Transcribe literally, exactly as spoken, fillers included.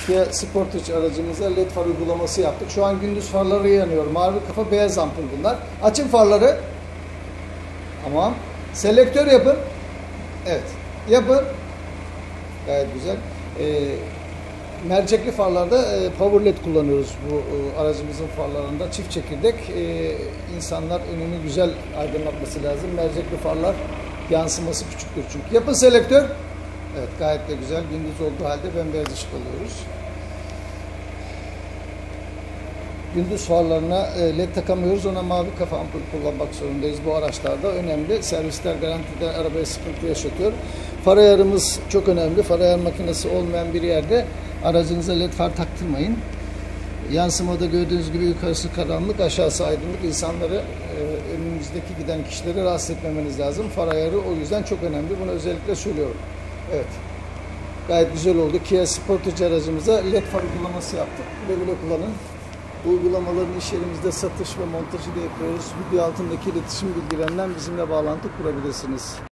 Kia Sportage aracımıza led far uygulaması yaptık. Şu an gündüz farları yanıyor. Mavi kafa, beyaz ampul bunlar. Açın farları. Tamam. Selektör yapın. Evet. Yapın. Gayet güzel. Ee, mercekli farlarda e, power led kullanıyoruz bu e, aracımızın farlarında. Çift çekirdek. E, insanlar önünü güzel aydınlatması lazım. Mercekli farlar yansıması küçüktür çünkü. Yapın selektör. Evet, gayet de güzel. Gündüz olduğu halde bembeyaz ışık alıyoruz. Gündüz farlarına led takamıyoruz. Ona mavi kafa ampul kullanmak zorundayız bu araçlarda. Önemli. Servisler garantide arabaya sıkıntı yaşatıyor. Far ayarımız çok önemli. Far ayar makinesi olmayan bir yerde aracınıza led far taktırmayın. Yansımada gördüğünüz gibi yukarısı karanlık, aşağısı aydınlık. İnsanları, önümüzdeki giden kişileri rahatsız etmemeniz lazım. Far ayarı o yüzden çok önemli. Bunu özellikle söylüyorum. Evet. Gayet güzel oldu. Kia Sportage aracımıza led far uygulaması yaptık. Güle güle kullanın. Bu uygulamaların iş yerimizde satış ve montajı da yapıyoruz. Video altındaki iletişim bilgilerinden bizimle bağlantı kurabilirsiniz.